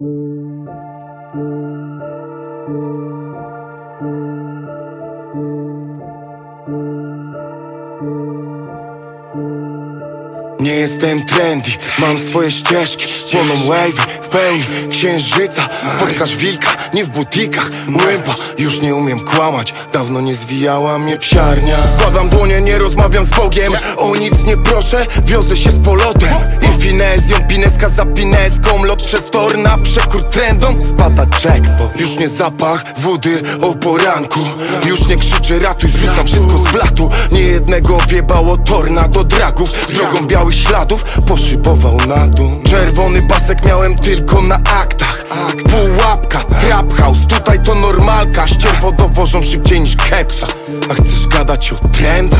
Nie jestem trendy, mam swoje ścieżki. Płoną wavy w pełni księżyca. Spotkasz wilka, nie w butikach. Łępa, już nie umiem kłamać. Dawno nie zwijała mnie psiarnia. Składam dłonie, nie rozmawiam z Bogiem. O nic nie proszę, wiozę się z polotem. I finezją, pineska za pineską. Lot przez tor na przekór trendom. Spada jackpot, już nie zapach wody o poranku. Już nie krzyczę ratuj, zrzucam wszystko z blatu. Niejednego wjebało torna do dragów. Drogą białych śladów poszybował na dół. Czerwony basek miałem tylko na aktach. Pułapka, trap house, tutaj to normalka. Ścierwo dowożą szybciej niż kepsa. A chcesz gadać o trendach?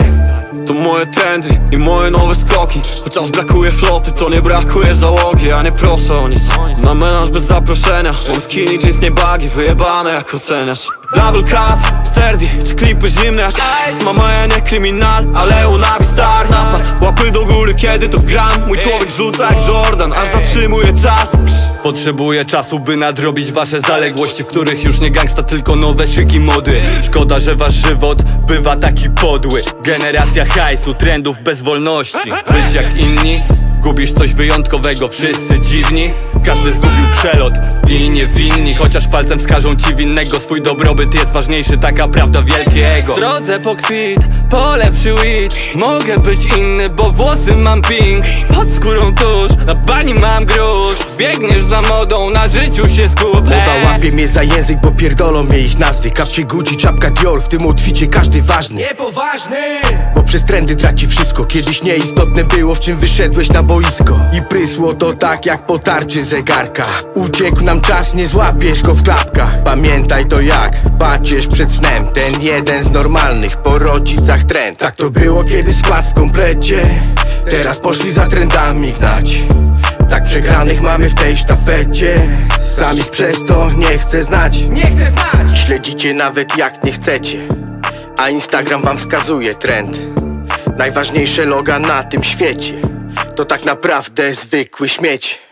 To moje trendy i moje nowe skoki. Chociaż brakuje floty, to nie brakuje załogi. Ja nie proszę o nic, na melanż bez zaproszenia. Mam skinny jeans, nie bagi, wyjebane jak oceniasz. Double cup, sturdy, te klipy zimne jak ice. Mama, ja nie kryminal, ale unabi star. Napad, łapy do góry, kiedy to gram. Mój człowiek rzuca jak Jordan, aż zatrzymuje czas. Potrzebuję czasu, by nadrobić wasze zaległości, w których już nie gangsta, tylko nowe szyki mody. Szkoda, że wasz żywot bywa taki podły. Generacja hajsu, trendów bez wolności. Być jak inni, gubisz coś wyjątkowego. Wszyscy dziwni, każdy zgubił przelot i niewinni. Chociaż palcem wskażą ci winnego, swój dobrobyt jest ważniejszy, taka prawda wielkiego. W drodze po kwit, po lepszy weed. Mogę być inny, bo włosy mam pink. Pod skórą tuż, na bani mam grusz. Biegniesz za modą, na życiu się skup. Moda łapie mnie za język, bo pierdolą mnie ich nazwy. Kapcie Gucci, czapka Dior, w tym outficie każdy ważny. Niepoważny! Bo przez trendy traci wszystko. Kiedyś nieistotne było, w czym wyszedłeś na boisko. I prysło to tak jak po tarczy zegarka. Uciekł nam czas, nie złapiesz go w klapkach. Pamiętaj to jak patrzysz przed snem. Ten jeden z normalnych, po rodzicach trend. Tak to było, kiedy skład w komplecie. Teraz poszli za trendami gnać. Tak przegranych mamy w tej sztafecie. Samych przez to nie chcę znać. Śledzicie nawet jak nie chcecie, a Instagram wam wskazuje trend. Najważniejsze loga na tym świecie to tak naprawdę zwykły śmieć.